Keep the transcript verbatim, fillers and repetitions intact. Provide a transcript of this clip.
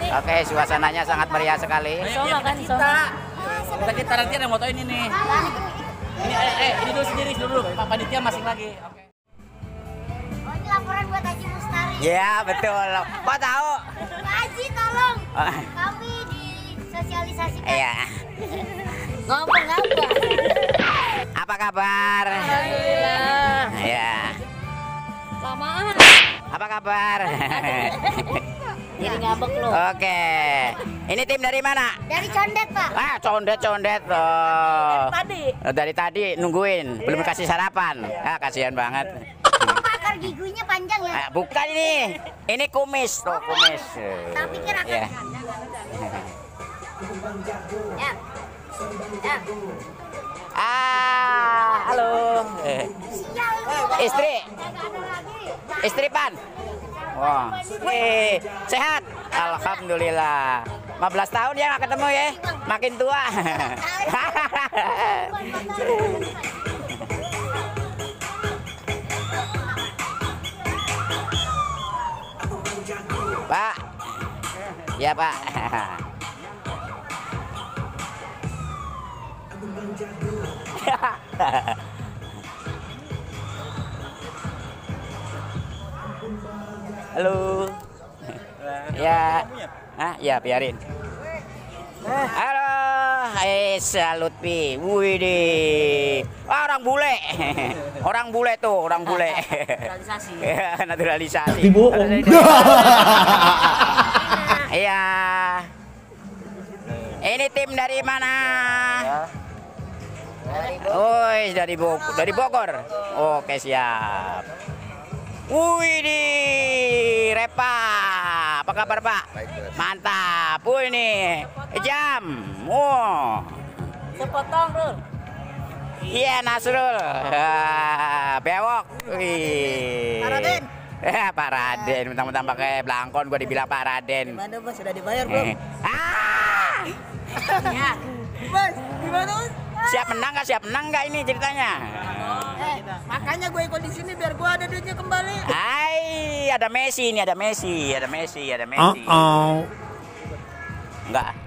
Oke, suasananya sangat meriah sekali. Sama kan kita. Kita kita nanti ada motoin ini. Ini eh, eh ini dulu sendiri dulu. Pak panitia masing lagi. Oke. Oh, ini laporan buat Haji Mustari. Ya, betul. Kok tahu? Pak Haji tolong. Kami disosialisasikan. Iya. Ngomong apa? Apa kabar? Alhamdulillah. Ya. Lamaan. Apa kabar? Jadi ngambek lo. Oke. Ini tim dari mana? Dari Condet, Pak. Ah, condet-condet. Oh. Tadi. Dari tadi nungguin, belum kasih sarapan. Ah, kasihan banget. Pak, akar gigunya panjang ya? Ah, bukan ini. Ini kumis, tuh kumis. Tak pikir akar. Ya. Ya. Ya. Ah, halo. Eh, Istri. Istri Pan. Wah, eh, sehat. Alhamdulillah. lima belas tahun ya nggak ketemu ya. Makin tua. Pak. Ya, Pak. Halo. Ya. Ah, ya biarin. Halo, eh Lutfi. Widih. Ah, orang bule. Orang bule tuh, orang bule. Naturalisasi. Naturalisasi. Tapi bohong. Iya. Ini tim dari mana? Oh, dari Bogor. Dari Bogor. Oke, siap. Widih, Repa. Apa kabar, Pak? Mantap. Wih nih, jam. Wow. Sepotong, Bro. Iya, Nasrul. Ah, bewok. Wih. Pak Raden. Eh, Pak Raden. Mentang-mentang pakai belangkon, gua dibilang Pak Raden. Gimana, Bos? Sudah dibayar, Bro? Ah. Ya. Bos, gimana, Bos? Siap menang nggak? Siap menang nggak ini ceritanya? Eh, makanya gue ikut di sini biar gue ada duitnya kembali. Hai, ada Messi ini, ada Messi, ada Messi, ada Messi. Uh oh. Enggak.